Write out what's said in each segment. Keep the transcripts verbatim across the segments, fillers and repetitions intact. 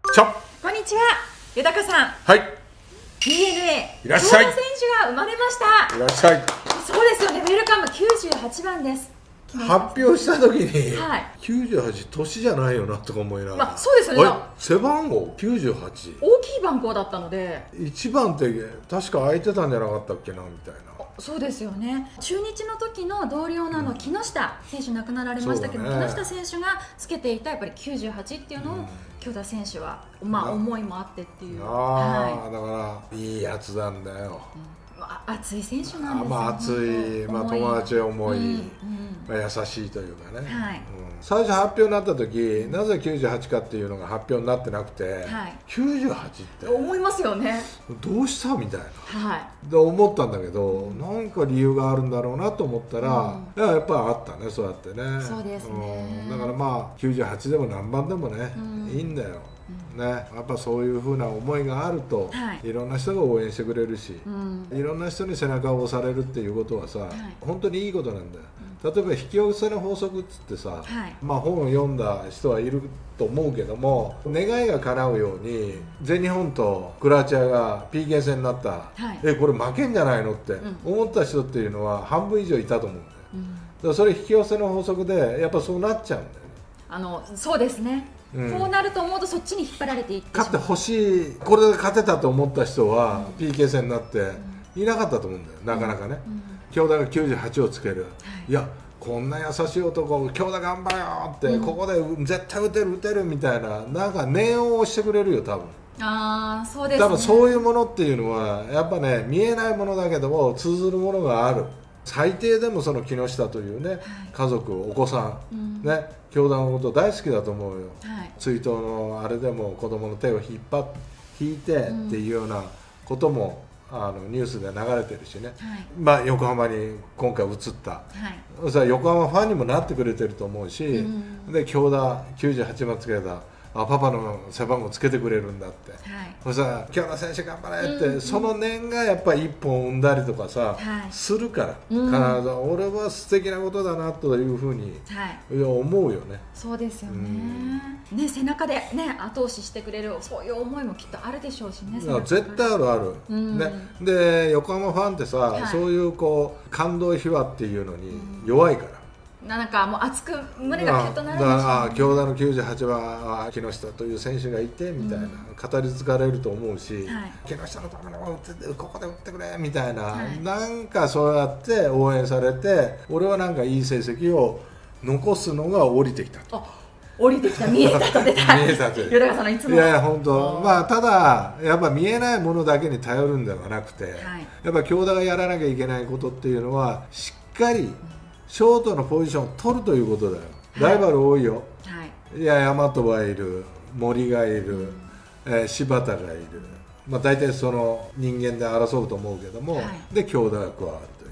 ちょこんにちは、豊さん。 はい、 ディーエヌエーいらっしゃい。 京田選手が生まれました。 いらっしゃい。 そうですよね、ウェルカムきゅうじゅうはちばんです。 発表した時に、 はい、 きゅうじゅうはち年じゃないよなとか思いながら、 まあ、そうですよね。 背番号きゅうじゅうはち、 大きい番号だったので、 いちばんって確か空いてたんじゃなかったっけなみたいな。 そうですよね。中日の時の同僚のあの木下選手亡くなられましたけど、ね、木下選手がつけていたやっぱりきゅうじゅうはちっていうのを、うん、京田選手は、まあ、思いもあってっていう。 ああ、はい、だからいいやつなんだよ。 うん、まあ、熱い選手なんですよ。 まあ、熱い、まあ、友達思い、うんうん、まあ、優しいというかね、 はい、うん、 最初発表になった時、なぜきゅうじゅうはちかっていうのが発表になってなくて、はい、きゅうじゅうはちって思いますよね。 どうしたみたいな、 はい、 で思ったんだけど、なんか理由があるんだろうなと思ったら、うん、やっぱりあったね、そうやってね。 そうですね、 うん、だからまあきゅうじゅうはちでも何番でもね、うん、いいんだよね、やっぱそういうふうな思いがあると、はい、いろんな人が応援してくれるし、うん、いろんな人に背中を押されるっていうことはさ、はい、本当にいいことなんだよ、うん、例えば引き寄せの法則っつってさ、はい、まあ本を読んだ人はいると思うけども、願いが叶うように全日本とクロアチアが ピーケー 戦になった、はい、えこれ負けんじゃないのって思った人っていうのは半分以上いたと思うんだよ、うん、だからそれ引き寄せの法則でやっぱそうなっちゃうんだよね。 あのそうですね、うん、こうなると思うとそっちに引っ張られていってしまう。 勝ってほしい、これで勝てたと思った人は ピーケー 戦になっていなかったと思うんだよ、なかなかね、うんうん、京田がきゅうじゅうはちをつける、はい、いやこんな優しい男、京田頑張れよって、うん、ここで絶対打てる打てるみたいな、なんか念を押してくれるよ多分。 あー、そうですね、 多分そういうものっていうのはやっぱね、見えないものだけども通ずるものがある。最低でもその木下というね、はい、家族、お子さん、うん、ね、京田のこと大好きだと思うよ、はい、追悼のあれでも子供の手を引っ張っ引いてっていうようなことも、うん、あのニュースで流れてるしね、はい、まあ横浜に今回移った、はい、それは横浜ファンにもなってくれてると思うし、うん、で京田きゅうじゅうはちばんつけた、あパパの背番号つけてくれるんだって、はい、そしたら京田選手頑張れって、うん、その念がやっぱり一本生んだりとかさ、はい、するから、うん、必ず俺は素敵なことだなというふうに、はい、思うよね。 そうですよね、うん、ね、背中で、ね、後押ししてくれるそういう思いもきっとあるでしょうしね。 絶対あるある、うん、ね、で横浜ファンってさ、はい、そういうこう感動秘話っていうのに弱いから、 なんかもう熱く胸がキュッとなるんでしょうね。 ああ、京田のきゅうじゅうはちばんは木下という選手がいてみたいな、うん、語り継がれると思うし、はい、木下のためにここで打ってくれみたいな、はい、なんかそうやって応援されて、俺はなんかいい成績を残すのが降りてきたと。 あ、降りてきた、見えたと出た。見えたと。豊さんのいつも。 いやいや本当、まあただやっぱ見えないものだけに頼るんではなくて、はい、やっぱ京田がやらなきゃいけないことっていうのはしっかり、うん、ショートのポジションを取るということだよ、はい、ライバル多いよ、はい、いや大和はいる、森がいる、うん、えー、柴田がいる、まあ、大体その人間で争うと思うけども、はい、で京田が加わるという、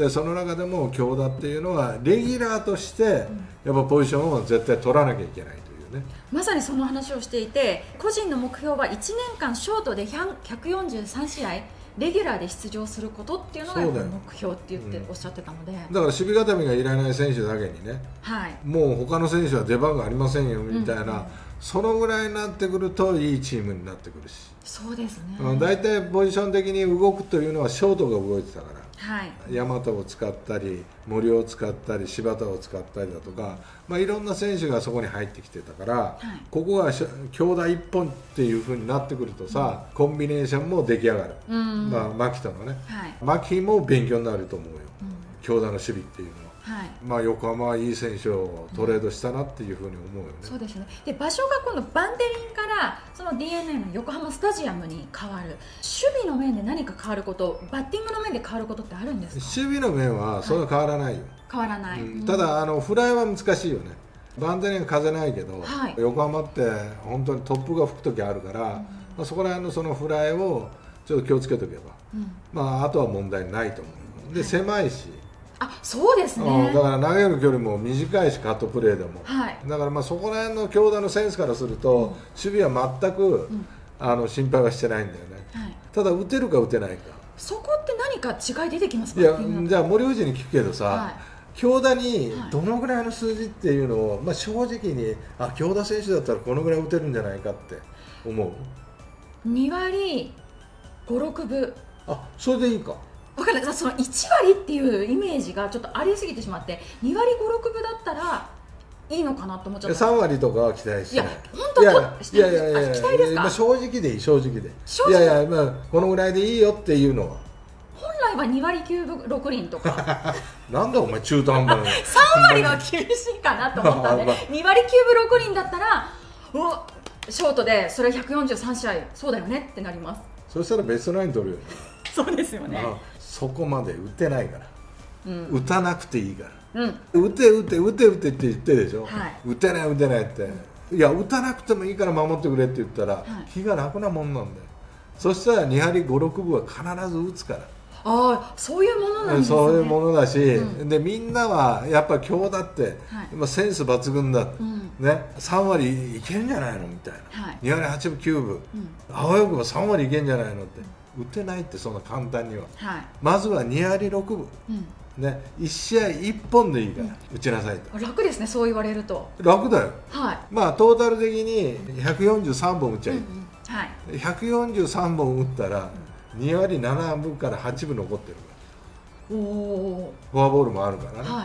でその中でも京田っていうのはレギュラーとしてやっぱポジションを絶対取らなきゃいけないというね、 まさにその話をしていて、個人の目標はいちねんかんショートでひゃくよんじゅうさんしあいレギュラーで出場することっていうのが目標って言って、うん、おっしゃってたので、だから守備固めがいらない選手だけにね、はい、もう他の選手は出番がありませんよみたいな、うんうん、そのぐらいになってくるといいチームになってくるし、 そうですね、 だいたいポジション的に動くというのはショートが動いてたから、はい、大和を使ったり森を使ったり柴田を使ったりだとか、まあ、いろんな選手がそこに入ってきてたから、はい、ここが京田一本っていう風になってくるとさ、うん、コンビネーションも出来上がる、うん、まあ、牧とのね、はい、牧も勉強になると思うよ、うん、京田の守備っていうのは。はい、まあ横浜はいい選手をトレードしたなっていうふうに思うよね、 うん、そうですね。で場所が今度バンテリンからその ディーエヌエー の横浜スタジアムに変わる、守備の面で何か変わること、バッティングの面で変わることってあるんですか？ 守備の面はそんな変わらないよ、はい、変わらない、うん、ただあのフライは難しいよね。バンテリンは風ないけど、はい、横浜って本当に突風が吹く時あるから、うん、まあ、そこら辺のそのフライをちょっと気をつけておけば、うん、まあ、あとは問題ないと思う。で、はい、狭いし、 あ、そうですね、 うん、だから投げる距離も短いし、カットプレーでも、はい、だからまあそこら辺の京田のセンスからすると、うん、守備は全く、うん、あの心配はしてないんだよね、はい、ただ打てるか打てないか、 そこって何か違い出てきますか？ いや、じゃあ森藤に聞くけどさ、はい、京田にどのぐらいの数字っていうのを、まあ、正直に、あ、京田選手だったらこのぐらい打てるんじゃないかって思う？ に割ご、ろくぶ。 あ、それでいいか。 分かんない、そのいち割っていうイメージがちょっとありすぎてしまって、に割ご、ろくぶだったらいいのかなと思っちゃった。 さん割とかは期待してない。 いや本当、 いやいやいやいやいや、 期待ですか？ 今正直でいい、正直で。 正直いやいや、まあ、このぐらいでいいよっていうのは。 本来はに割きゅうぶろく厘とかなんだお前中途半端なのさん割は厳しいかなと思ったんでに割きゅうぶろく厘だったら、おショートでそれひゃくよんじゅうさん試合そうだよねってなります。 そしたらベストナイン取るよ。 そうですよね。 そこまで打てないから、うん、打たなくていいから、 うん、 打て打て打て打てって言ってるでしょ、 はい、 打てない打てないって、うん、いや打たなくてもいいから守ってくれって言ったら、はい、気が楽なもんなんだよ。そしたらに割ご、ろくぶは必ず打つから。 ああ、そういうものなんですね。 そういうものだし、うん、でみんなはやっぱ今日だって、はい、今センス抜群だって、うん、ね、さん割いけるんじゃないのみたいな、はい、に割はちぶきゅうぶ、うん、あわよくばさん割いけるんじゃないのって、打てないってそんな簡単には、はい、まずはに割ろくぶ、うんね、いち試合いっぽんでいいから、うん、打ちなさいと。 楽ですね、そう言われると。 楽だよ、 はい、 まあトータル的にひゃくよんじゅうさんぼん打っちゃいい、うんうん、はい、ひゃくよんじゅうさんぼん打ったら、うん、に割ななぶからはちぶ残ってるから、おフォアボールもあるからね、はい、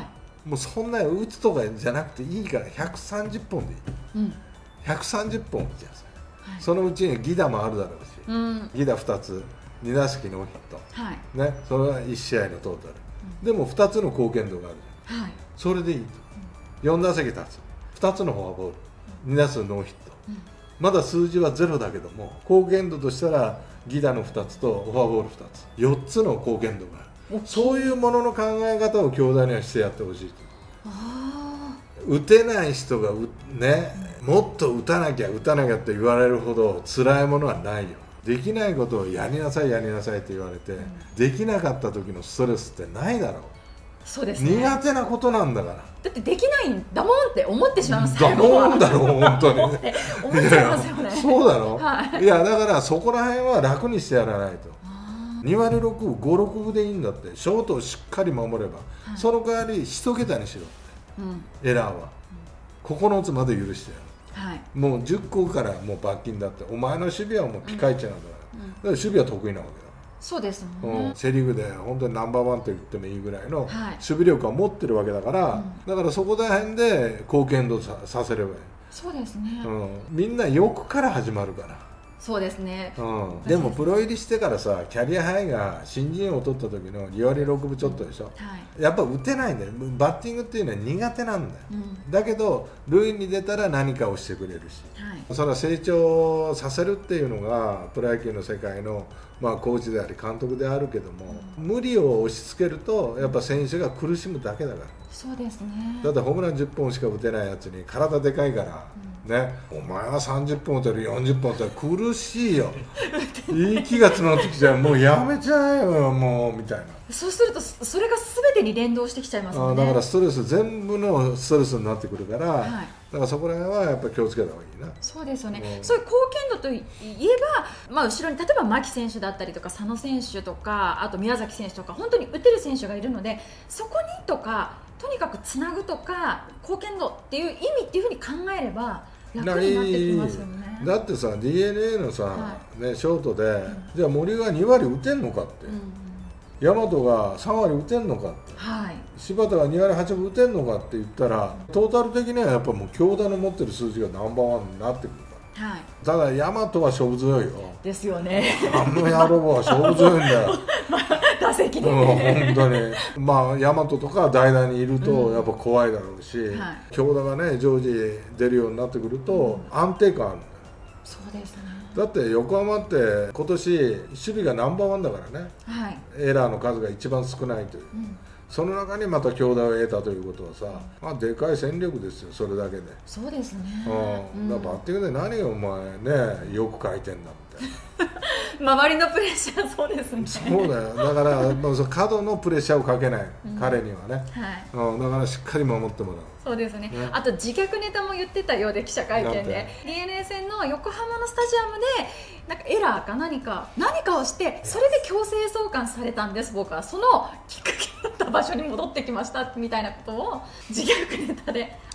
もうそんな打つとかじゃなくていいからひゃくさんじゅっぽんでいい、うん、ひゃくさんじゅっぽん打ちなさい、はい、そのうちに犠打もあるだろうし、うん、犠打ふたつ、に打席ノーヒット、はい、ね、それはいち試合のトータル、うん、でもふたつの貢献度があるじゃん、はい、それでいいと、うん、よん打席立つ、ふたつのフォアボール、うん、に打数ノーヒット、うん、まだ数字はゼロだけども貢献度としたら犠打のふたつとフォアボールふたつ、よっつの貢献度がある。そういうものの考え方を京大にはしてやってほしい。あ、打てない人がね、もっと打たなきゃ打たなきゃって言われるほど辛いものはないよ。できないことをやりなさいやりなさいって言われて、うん、できなかった時のストレスってないだろう。 そうですね、 苦手なことなんだから。 だってできないんだもんって思ってしまいます。 だもんだろう本当に思っちゃいますよね。 そうだろ、はい、いやだからそこら辺は楽にしてやらないと。に割ろくぶ、ご、ろくぶでいいんだって。ショートをしっかり守れば、はい、その代わり一桁にしろって、うん、エラーは、うん、ここのつまで許してやる、はい、もうじゅっこからもう罰金だって。お前の守備はもうピカイチなんだから、うん、だから守備は得意なわけだ。 そうですもんね、 うん、セ・リーグで本当にナンバーワンと言ってもいいぐらいの守備力は持ってるわけだから、はい、だからそこら辺で貢献度 さ, させればいい。 そうですね、 うん、みんな欲から始まるから。 そうですね、 うん、でもプロ入りしてからさ、キャリアハイが新人王を取った時のに割ろくぶちょっとでしょ、うん、はい、やっぱ打てないんだよ。バッティングっていうのは苦手なんだよ、うん、だけど塁に出たら何かをしてくれるし、はい、それは成長させるっていうのがプロ野球の世界の、まあ、コーチであり監督であるけども、うん、無理を押し付けるとやっぱ選手が苦しむだけだから。 そうですね、 だってホームランじゅっぽんしか打てないやつに体でかいから、うん、ね、お前はさんじゅっぽん打てるよんじゅっぽん打てる苦しいよ息が詰まってきちゃう、もうやめちゃえよもうみたいな。 そうするとそれが全てに連動してきちゃいますもんね。 あ、だからストレス全部のストレスになってくるから、はい、だからそこら辺はやっぱり気をつけた方がいいな。 そうですよね、うん、そういう貢献度といえば、まあ、後ろに例えば牧選手だったりとか佐野選手とかあと宮崎選手とか本当に打てる選手がいるので、そこにとかとにかくつなぐとか貢献度っていう意味っていうふうに考えれば楽になってきますよね。 だってさ ディーエヌエー のさ、はい、ね、ショートで、うん、じゃあ森がに割打てんのかって、うん、大和がさん割打てんのかって、はい、柴田がに割はちぶ打てんのかって言ったら、うん、トータル的にはやっぱもう京田の持ってる数字がナンバーワンになってくるから、はい、ただ大和は勝負強いよ。ですよね。あの野郎は勝負強いんだよ打席で、 うん、本当にまあ大和とか代打にいるとやっぱ怖いだろうし、うん、はい、京田がね常時出るようになってくると安定感あるんだよ。 そうですね。 だって横浜って今年守備がナンバーワンだからね、はい、エラーの数が一番少ないという、うん、その中にまた京田を得たということはさ、まあ、でかい戦力ですよ、それだけで。 そうですね、 うん、だからバッティングで何がお前ねよく書いてんだみたいな周りのプレッシャー、そうですね。 そうだよ、だからもう過度のプレッシャーをかけない、うん、彼にはね、はい、うん、だからしっかり守ってもらう。 そうですね、ね、あと自虐ネタも言ってたようで、記者会見で ディーエヌエー 戦の横浜のスタジアムでなんかエラーか何か何かをして、それで強制送還されたんです。僕はそのきっかけだった場所に戻ってきましたみたいなことを自虐ネタで、あの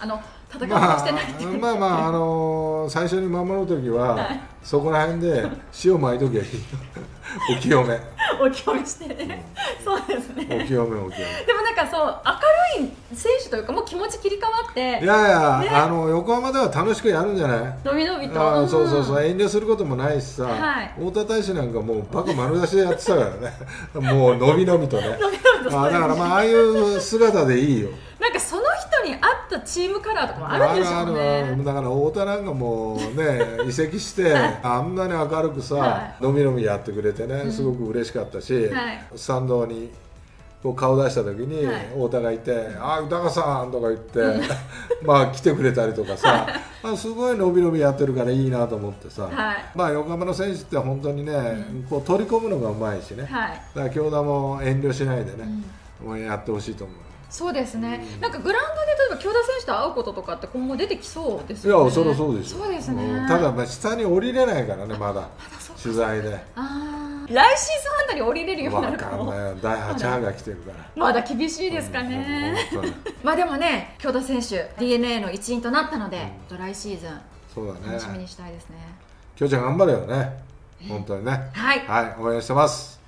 戦おうとしてないっていう、 まあまあまあ、あのー、最初に守るときは、はい、そこら辺で塩まいときゃいいお清めお清めしてね、うん、そうですね、 お清めお清め。 でもなんかそう明るい選手というかもう気持ち切り替わって、いやいや、ね、あの横浜では楽しくやるんじゃない。 のびのびと、 あ、そうそうそう、遠慮することもないしさ、 はい、 太田大使なんかもうバカ丸出しでやってたからねもうのびのびとねあ、だからまあああいう姿でいいよ。 なんかその人に合ったチームカラーとかもあるんでしょうね。あるあるある。 だから太田なんかもうね移籍してあんなに明るくさ、はい、のびのびやってくれてね、すごく嬉しかったし、うん、はい、スタンドにこう顔出した時に太田がいて「はい、あ、宇高さん」とか言ってまあ来てくれたりとかさあ、すごいのびのびやってるからいいなと思ってさ、はい、まあ横浜の選手って本当にね、うん、こう取り込むのがうまいしね、はい、だから京田も遠慮しないでね、うん、もうやってほしいと思う。 そうですね、うん、なんかグラウンドで例えば京田選手と会うこととかって今後出てきそうですよね。 いや、そりゃそうですよ。 そうですね、 うん、ただまあ下に降りれないからね、まだ、まだ取材で。 あ、来シーズンあたり降りれるようになるかも。 わかんない、だいはち波が来てるからまだ厳しいですかね、うん、まあでもね、京田選手 ディーエヌエー の一員となったので、うん、来シーズンそうだね、楽しみにしたいですね。 京ちゃん頑張れよね、本当にね、 はい、 はい、応援してます。